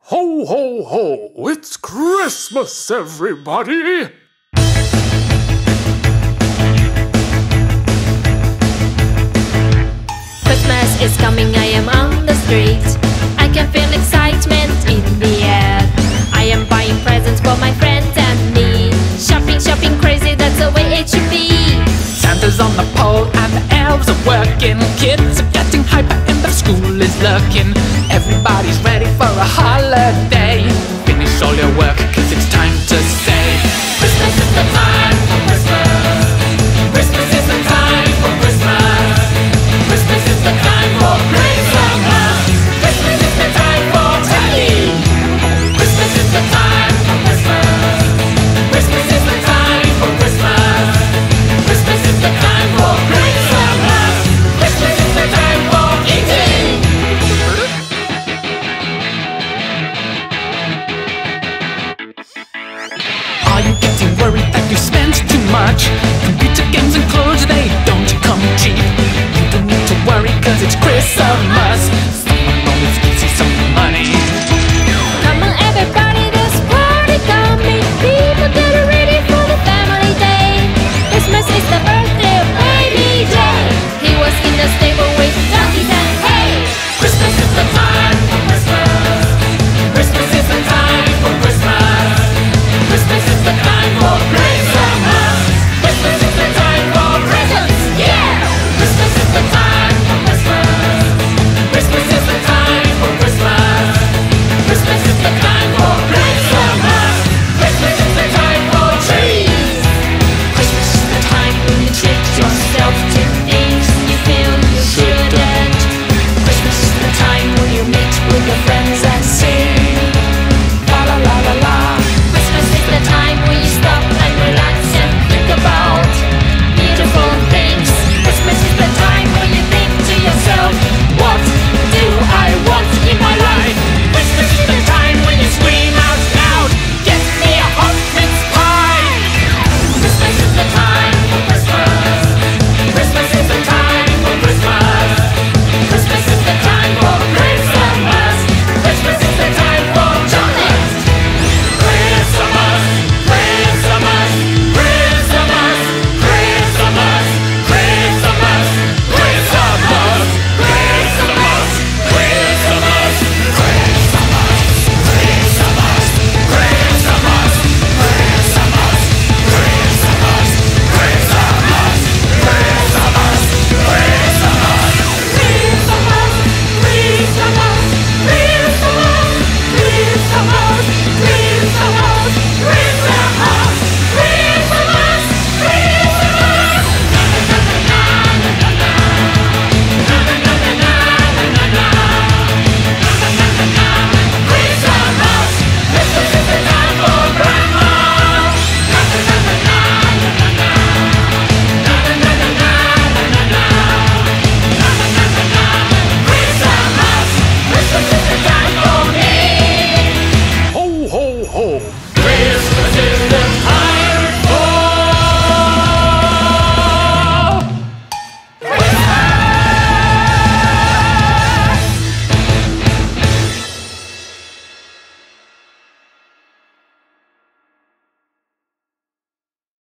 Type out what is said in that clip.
Ho, ho, ho! It's Christmas, everybody! Christmas is coming, I am on the street. I can feel excitement in the air. I am buying presents for my friends and me. Shopping, shopping crazy, that's the way it should be. Santa's on the pole and the elves are working. Kids are getting hyper and the school is lurking. Everybody's ready for a holiday. Finish all your work, cause it's time to say Christmas is the time for Christmas. Christmas is the time for Christmas. Christmas is the time for Christmas. Christmas is the time for turkey. Christmas is the time for Christmas. Christmas is the time for Christmas. Christmas is the time for Christmas. Christmas is the time for eating. Are you getting worried that you spend too much? Computer games and clothes, they don't come cheap. You don't need to worry cause it's Christmas.